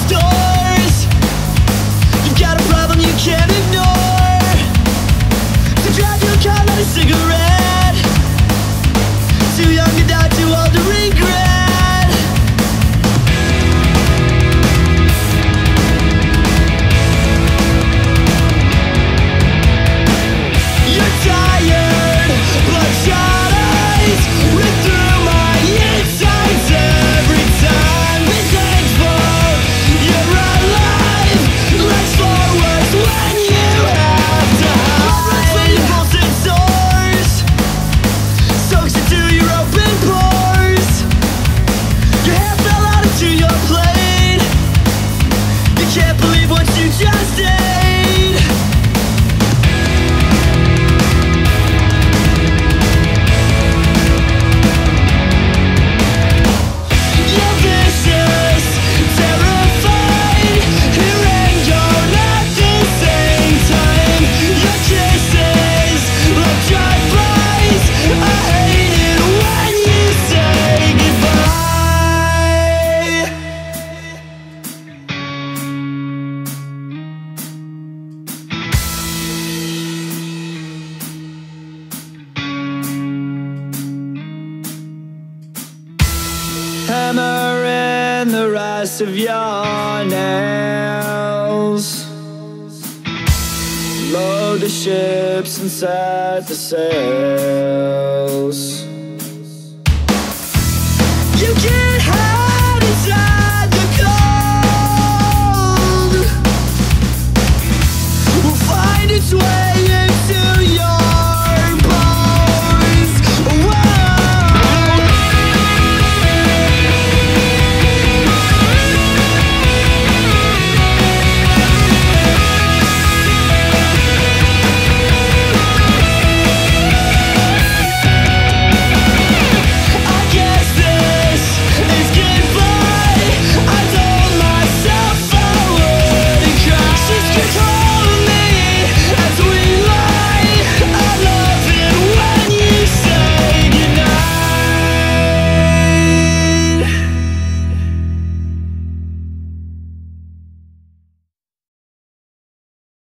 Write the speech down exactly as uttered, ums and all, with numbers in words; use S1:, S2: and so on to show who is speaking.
S1: closed doors. You've got a problem you can't ignore. So drive your car, light a cigarette. Too young to die, too old to regret. You're tired, bloodshot eyes rip through my insides every time. Be thankful you're alive. Let's forward when you have to hide. Pulse and soars, soaks into your open pores. Your hair fell out into your plate. You can't believe what you just ate. You're vicious, terrified, here and gone at the same time. Your kisses like drive-bys. I hate it when you say goodbye. Hammer in the rest of your nails. Load the ships and set the sails. You can't